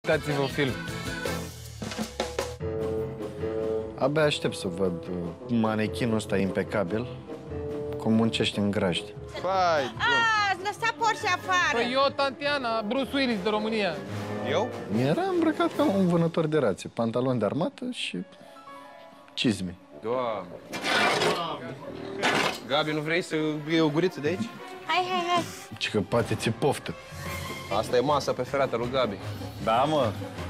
Dați-vă film. Abia aștept să văd manechinul ăsta impecabil cum muncește în grajd. Vai, Ați lăsat Porsche afară! Păi eu, Tatiana, Bruce Willis de România. eu? Era îmbrăcat ca un vânător de rație, pantaloni de armată și cizme. Doamne. Gabi, nu vrei să iei o guriță de aici? Hai. Și că poate ți poftă. Asta e masa preferată lui Gabi. Da, mă.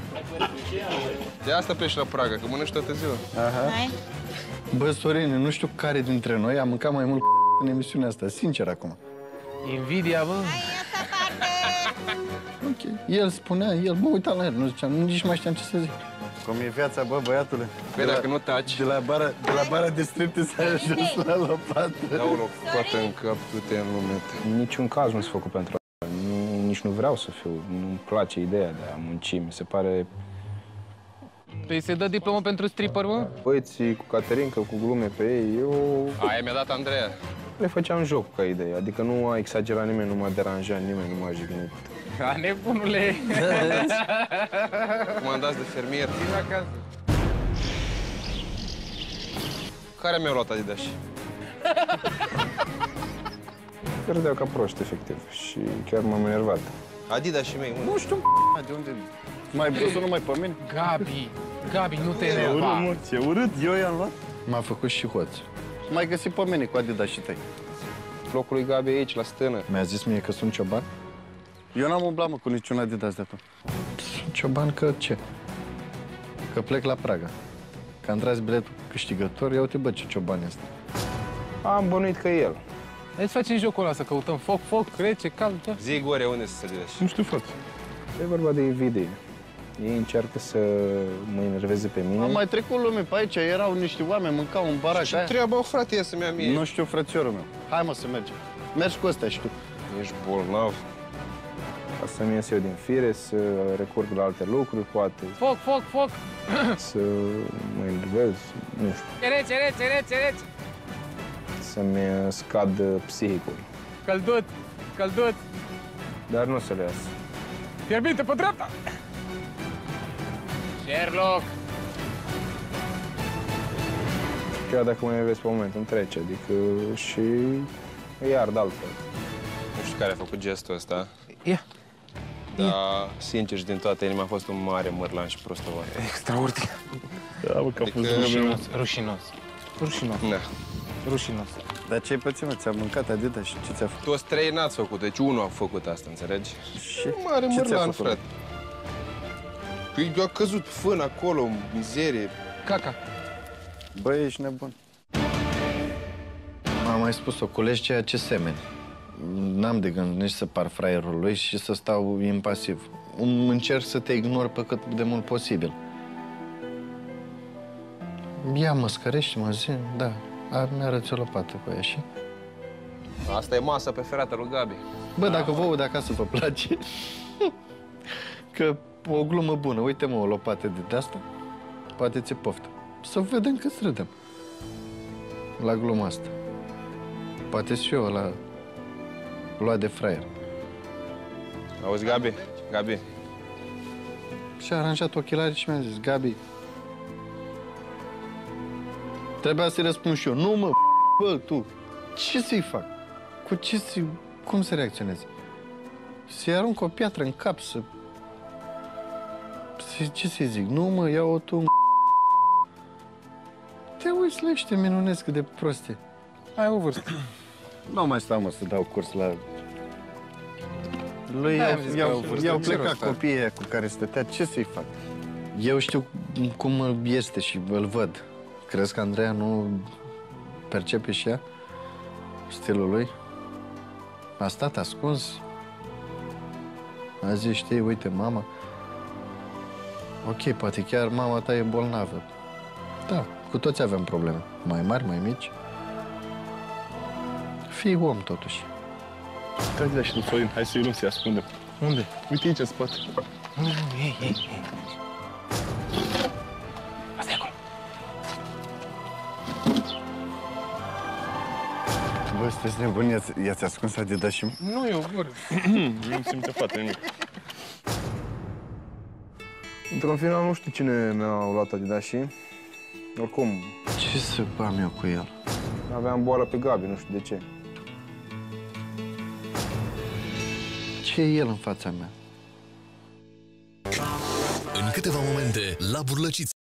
De asta pleci la Praga, că mănânci toată ziua. Hai. Bă, Sorine, nu știu care dintre noi a mâncat mai mult în emisiunea asta, sincer acum. Invidia, bă. Hai, asta parte! Ok. El spunea, mă uitam la el, nu ziceam, nici mai știam ce să zic. Cum e viața, bă, băiatule? Păi dacă nu taci, De la bara de striptease s-a ajuns la lopată. dau o lopată în cap, du-te în lume. În niciun caz nu sunt făcut pentru asta. Nici nu vreau să fiu. Nu-mi place ideea de a munci. Mi se pare... Păi se dă diplomă pentru stripper, mă? Băieții cu Caterinca, cu glume pe ei, eu Aia mi-a dat Andreea. le făceam joc ca idee. Adică nu a exagerat nimeni, nu m-a deranjat nimeni, nu m-a jignit. A, nebunule. Comandați de fermier. Vin acasă. Care mi-au luat Adidas? Râdeau ca proști, efectiv. Și chiar m-am enervat. Adidas și mei, Nu știu, de unde... Mai brusă numai pe mine? Gabi, nu te enerva. Ce urât, eu i-am luat. M-a făcut și hoț. M-ai găsit pe mine cu Adidas și tăi. Locul lui Gabi e aici, la stână. Mi-a zis mie că sunt cioban? Eu n-am umblat, mă, cu niciun Adidas de atunci. Sunt cioban că ce? Că plec la Praga. Că am tras biletul câștigător, ia uite, bă, ce cioban e ăsta. Am bănuit că e el. Hai să facem jocul ăla, să căutăm foc, rece, cald, da? Zi, Gore, unde să Adidas? Nu știu, frate. E vorba de invidie. Ei încearcă să mă enerveze pe mine. Am mai trecut lume pe aici, erau niște oameni, mâncau în barac. Ce treabă, o frate, ia să-mi ia mie? Nu știu, frățiorul meu. Hai, mă, să mergem. Mergi cu ăsta și tu. Ești bolnav. Ca să-mi ies eu din fire, să recurg la alte lucruri, poate Foc. să mă enervez, nu știu, E rece. să-mi scad psihicul. Căldut. Dar nu o să le iasă. Fierbinte pe dreapta. Sherlock. Chiar dacă mă enervez pe moment, îmi trece, adică și îi ard altfel. Nu știu care a făcut gestul ăsta, Ia. dar, sincer și din toată inima, a fost un mare mărlan și prostovan. Extraordinar. Da, bă, că a fost Rușinos. Da. Rușinos. Dar ce-ai pățit, mă? Ți-a mâncat Adidas și ce ți-a făcut? Toți trei n-ați făcut, deci unul a făcut asta, înțelegi? Și Mare ce ți-a mărlan, făcut? frate. Păi a căzut fân acolo, mizerie. Caca. Băi, ești nebun. M-am mai spus-o, culegi ceea ce semeni. N-am de gând nici să par fraierul lui și să stau impasiv. Încerc să te ignor pe cât de mult posibil. Ia, mă, scărește-mă, zi, da. Mi-arăți o lopată cu ea și... Asta e masa preferată lui Gabi. Bă, dacă vouă de acasă vă place, că o glumă bună, uite-mă, o lopată de asta, poate ți poftă. Să vedem cât râdem la gluma asta. Poate și eu la luat de fraier. Auzi, Gabi? Gabi, Și-a aranjat ochelarii și mi-a zis, Gabi, trebuia să-i răspund și eu. Nu, mă, bă, tu, ce să-i fac? Cu ce să cum să reacționez? Să-i arunc o piatră în cap, ce să-i zic? Nu, mă, ia-o tu, te uiți la ăștia minunesc cât de proste. Ai o vârstă. Nu mai stau, mă, să dau curs la... Lui i-au plecat copiii ăia cu care stătea, ce să-i fac? Eu știu cum este și îl văd. Crezi că Andreea nu percepe și ea stilul lui? A stat ascuns. A zis, știi, uite, mama... Ok, poate chiar mama ta e bolnavă. Da, cu toți avem probleme. Mai mari, mai mici. Fii om, totuși. Stai și lui Florin, hai să-i luăm să-i ascundem. Unde? Uite aici, în spate. Ei. Asta e acolo. Bă, sunteți nebuni, i-ați ascuns Adidas și... Nu, eu vor. Nu simte fata nimic. Într-un final nu știu cine mi-a luat Adidașii. Oricum, Ce să am eu cu el? aveam boală pe Gabi, nu știu de ce. Ce e el în fața mea? În câteva momente, la Burlăciți